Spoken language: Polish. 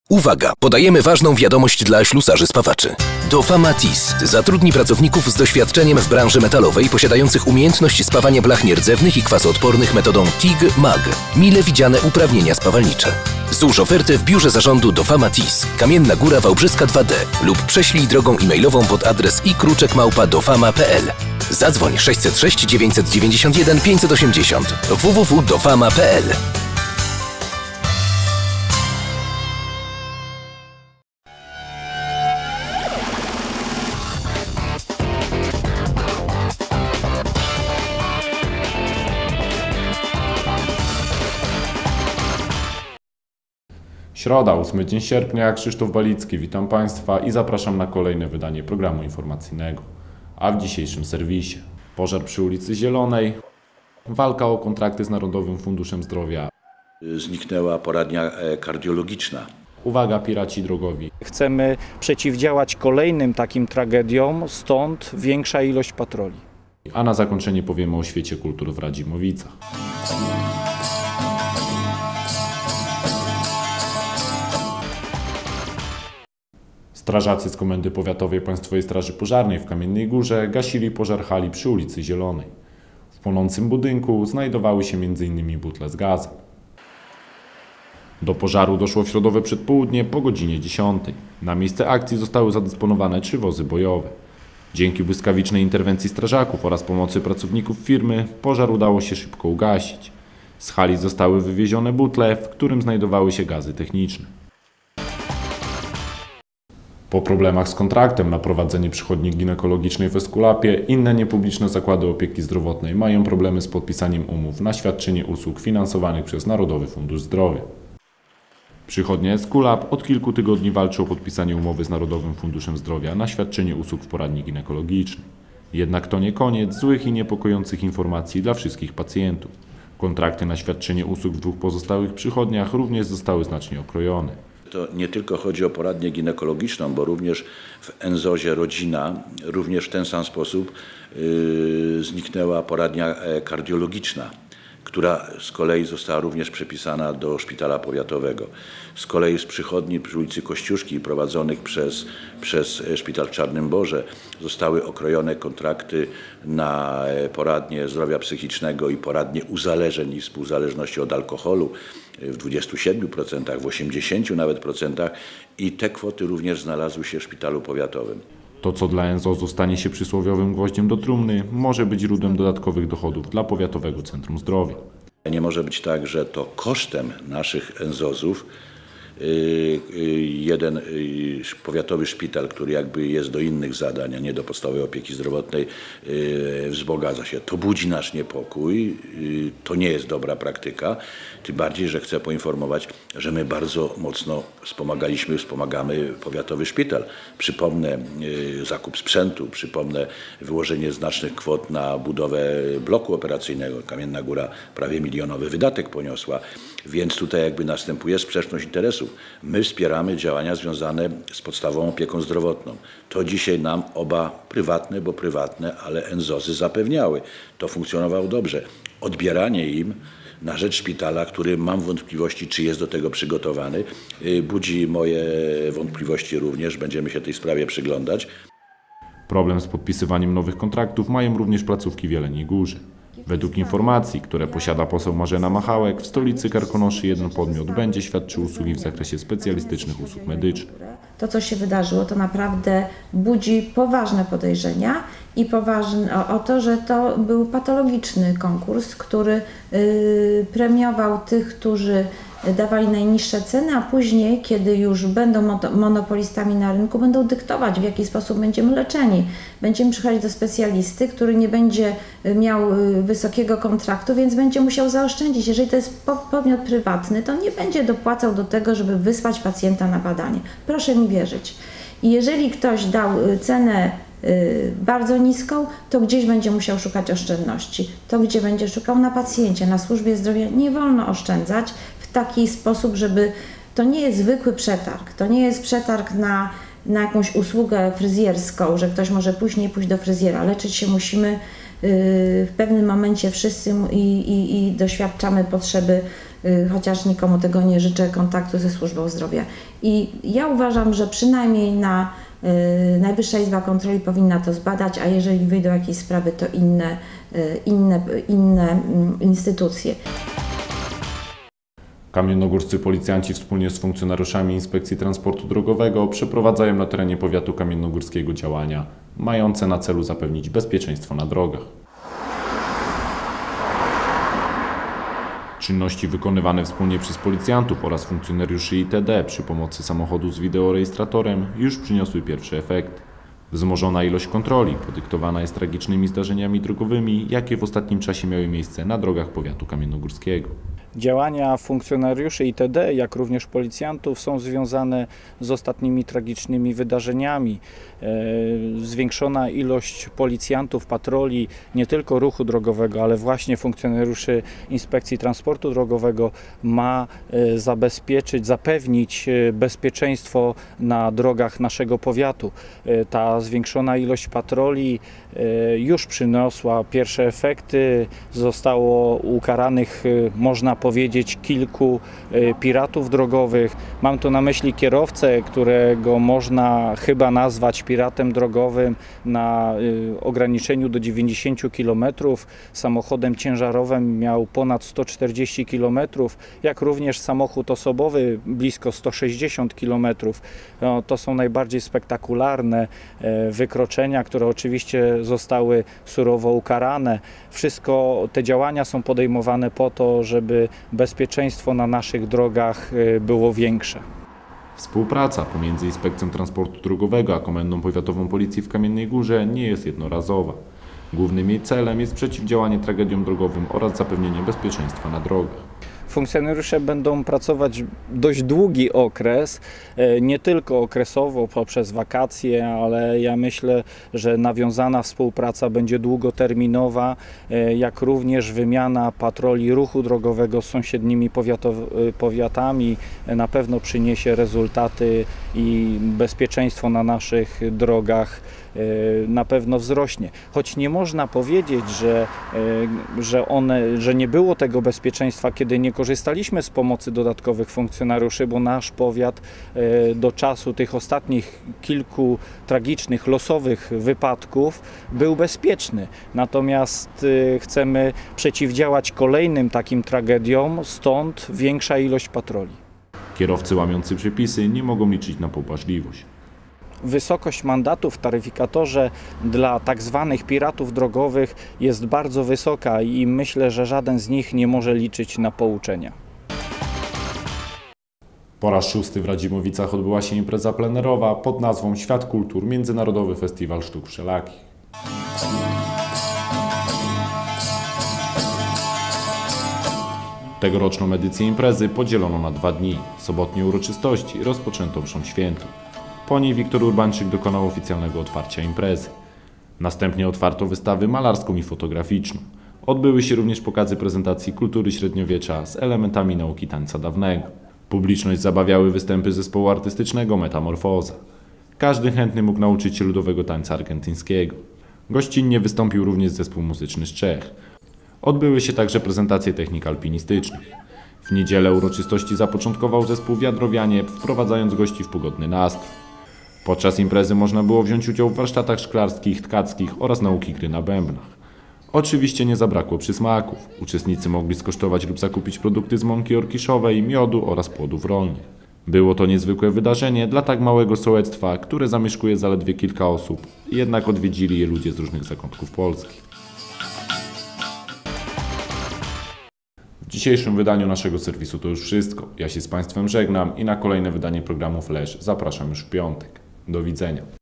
Uwaga! Podajemy ważną wiadomość dla ślusarzy spawaczy. Dofama TIS zatrudni pracowników z doświadczeniem w branży metalowej posiadających umiejętność spawania blach nierdzewnych i kwasoodpornych metodą TIG-MAG. Mile widziane uprawnienia spawalnicze. Złóż ofertę w biurze zarządu Dofama TIS, Kamienna Góra Wałbrzyska 2D lub prześlij drogą e-mailową pod adres ikruczek@dofama.pl. Zadzwoń 606 991 580 www.dofama.pl. Środa, 8 dzień sierpnia, Krzysztof Balicki, witam Państwa i zapraszam na kolejne wydanie programu informacyjnego. A w dzisiejszym serwisie: pożar przy ulicy Zielonej, walka o kontrakty z Narodowym Funduszem Zdrowia. Zniknęła poradnia kardiologiczna. Uwaga, piraci drogowi. Chcemy przeciwdziałać kolejnym takim tragediom, stąd większa ilość patroli. A na zakończenie powiemy o świecie kultur w Radzimowicach. Strażacy z Komendy Powiatowej Państwowej Straży Pożarnej w Kamiennej Górze gasili pożar hali przy ulicy Zielonej. W płonącym budynku znajdowały się m.in. butle z gazem. Do pożaru doszło w środowe przedpołudnie po godzinie 10. Na miejsce akcji zostały zadysponowane 3 wozy bojowe. Dzięki błyskawicznej interwencji strażaków oraz pomocy pracowników firmy pożar udało się szybko ugasić. Z hali zostały wywiezione butle, w którym znajdowały się gazy techniczne. Po problemach z kontraktem na prowadzenie przychodni ginekologicznej w Eskulapie, inne niepubliczne zakłady opieki zdrowotnej mają problemy z podpisaniem umów na świadczenie usług finansowanych przez Narodowy Fundusz Zdrowia. Przychodnia Eskulap od kilku tygodni walczy o podpisanie umowy z Narodowym Funduszem Zdrowia na świadczenie usług w poradni ginekologicznej. Jednak to nie koniec złych i niepokojących informacji dla wszystkich pacjentów. Kontrakty na świadczenie usług w 2 pozostałych przychodniach również zostały znacznie okrojone. To nie tylko chodzi o poradnię ginekologiczną, bo również w NZOZ-ie Rodzina, również w ten sam sposób zniknęła poradnia kardiologiczna, która z kolei została również przepisana do szpitala powiatowego. Z kolei z przychodni przy ulicy Kościuszki prowadzonych przez szpital w Czarnym Borze zostały okrojone kontrakty na poradnię zdrowia psychicznego i poradnię uzależnień i współzależności od alkoholu w 27%, w 80% nawet procentach i te kwoty również znalazły się w szpitalu powiatowym. To, co dla NZOZ-u stanie się przysłowiowym gwoździem do trumny, może być źródłem dodatkowych dochodów dla Powiatowego Centrum Zdrowia. Nie może być tak, że to kosztem naszych NZOZ-ów jeden powiatowy szpital, który jakby jest do innych zadań, a nie do podstawowej opieki zdrowotnej, wzbogaca się. To budzi nasz niepokój, to nie jest dobra praktyka, tym bardziej, że chcę poinformować, że my bardzo mocno wspomagamy powiatowy szpital. Przypomnę zakup sprzętu, przypomnę wyłożenie znacznych kwot na budowę bloku operacyjnego. Kamienna Góra prawie milionowy wydatek poniosła, więc tutaj jakby następuje sprzeczność interesów. My wspieramy działania związane z podstawową opieką zdrowotną. To dzisiaj nam oba prywatne, ale NZOZ-y zapewniały. To funkcjonowało dobrze. Odbieranie im na rzecz szpitala, który mam wątpliwości, czy jest do tego przygotowany, budzi moje wątpliwości również. Będziemy się tej sprawie przyglądać. Problem z podpisywaniem nowych kontraktów mają również placówki w Jeleniej Górze. Według informacji, które posiada poseł Marzena Machałek, w stolicy Karkonoszy jeden podmiot będzie świadczył usługi w zakresie specjalistycznych usług medycznych. To, co się wydarzyło, to naprawdę budzi poważne podejrzenia i o to, że to był patologiczny konkurs, który premiował tych, którzy dawali najniższe ceny, a później, kiedy już będą monopolistami na rynku, będą dyktować, w jaki sposób będziemy leczeni. Będziemy przychodzić do specjalisty, który nie będzie miał wysokiego kontraktu, więc będzie musiał zaoszczędzić. Jeżeli to jest podmiot prywatny, to nie będzie dopłacał do tego, żeby wysłać pacjenta na badanie. Proszę mi wierzyć. I jeżeli ktoś dał cenę bardzo niską, to gdzieś będzie musiał szukać oszczędności. To, gdzie będzie szukał na pacjencie, na służbie zdrowia, nie wolno oszczędzać w taki sposób, żeby... To nie jest zwykły przetarg, to nie jest przetarg na jakąś usługę fryzjerską, że ktoś może później pójść do fryzjera. Leczyć się musimy w pewnym momencie wszyscy i doświadczamy potrzeby, chociaż nikomu tego nie życzę, kontaktu ze służbą zdrowia. I ja uważam, że przynajmniej Najwyższa Izba Kontroli powinna to zbadać, a jeżeli wyjdą jakieś sprawy, to inne instytucje. Kamiennogórscy policjanci wspólnie z funkcjonariuszami Inspekcji Transportu Drogowego przeprowadzają na terenie powiatu kamiennogórskiego działania mające na celu zapewnić bezpieczeństwo na drogach. Czynności wykonywane wspólnie przez policjantów oraz funkcjonariuszy ITD przy pomocy samochodu z wideorejestratorem już przyniosły pierwszy efekt. Wzmożona ilość kontroli podyktowana jest tragicznymi zdarzeniami drogowymi, jakie w ostatnim czasie miały miejsce na drogach powiatu kamiennogórskiego. Działania funkcjonariuszy ITD, jak również policjantów są związane z ostatnimi tragicznymi wydarzeniami. Zwiększona ilość policjantów, patroli, nie tylko ruchu drogowego, ale właśnie funkcjonariuszy Inspekcji Transportu Drogowego ma zapewnić bezpieczeństwo na drogach naszego powiatu. Ta zwiększona ilość patroli już przyniosła pierwsze efekty. Zostało ukaranych, można powiedzieć, kilku piratów drogowych. Mam tu na myśli kierowcę, którego można chyba nazwać piratem drogowym na ograniczeniu do 90 km. Samochodem ciężarowym miał ponad 140 km, jak również samochód osobowy blisko 160 km. No, to są najbardziej spektakularne wykroczenia, które oczywiście zostały surowo ukarane. Wszystko te działania są podejmowane po to, żeby bezpieczeństwo na naszych drogach było większe. Współpraca pomiędzy Inspekcją Transportu Drogowego a Komendą Powiatową Policji w Kamiennej Górze nie jest jednorazowa. Głównym jej celem jest przeciwdziałanie tragediom drogowym oraz zapewnienie bezpieczeństwa na drogach. Funkcjonariusze będą pracować dość długi okres, nie tylko okresowo poprzez wakacje, ale ja myślę, że nawiązana współpraca będzie długoterminowa, jak również wymiana patroli ruchu drogowego z sąsiednimi powiatami na pewno przyniesie rezultaty i bezpieczeństwo na naszych drogach na pewno wzrośnie. Choć nie można powiedzieć, że nie było tego bezpieczeństwa, kiedy nie korzystaliśmy z pomocy dodatkowych funkcjonariuszy, bo nasz powiat do czasu tych ostatnich kilku tragicznych, losowych wypadków był bezpieczny. Natomiast chcemy przeciwdziałać kolejnym takim tragediom, stąd większa ilość patroli. Kierowcy łamiący przepisy nie mogą liczyć na pobłażliwość. Wysokość mandatów w taryfikatorze dla tak zwanych piratów drogowych jest bardzo wysoka i myślę, że żaden z nich nie może liczyć na pouczenia. Po raz 6 w Radzimowicach odbyła się impreza plenerowa pod nazwą Świat Kultur – Międzynarodowy Festiwal Sztuk Wszelakich. Tegoroczną edycję imprezy podzielono na 2 dni. Sobotnie uroczystości rozpoczęto mszą świętą. Po niej Wiktor Urbańczyk dokonał oficjalnego otwarcia imprezy. Następnie otwarto wystawę malarską i fotograficzną. Odbyły się również pokazy prezentacji kultury średniowiecza z elementami nauki tańca dawnego. Publiczność zabawiały występy zespołu artystycznego Metamorfoza. Każdy chętny mógł nauczyć się ludowego tańca argentyńskiego. Gościnnie wystąpił również zespół muzyczny z Czech. Odbyły się także prezentacje technik alpinistycznych. W niedzielę uroczystości zapoczątkował zespół Wiadrowianie, wprowadzając gości w pogodny nastrój. Podczas imprezy można było wziąć udział w warsztatach szklarskich, tkackich oraz nauki gry na bębnach. Oczywiście nie zabrakło przysmaków. Uczestnicy mogli skosztować lub zakupić produkty z mąki orkiszowej, miodu oraz płodów rolnych. Było to niezwykłe wydarzenie dla tak małego sołectwa, które zamieszkuje zaledwie kilka osób, jednak odwiedzili je ludzie z różnych zakątków Polski. W dzisiejszym wydaniu naszego serwisu to już wszystko. Ja się z Państwem żegnam i na kolejne wydanie programu Flash zapraszam już w piątek. Do widzenia.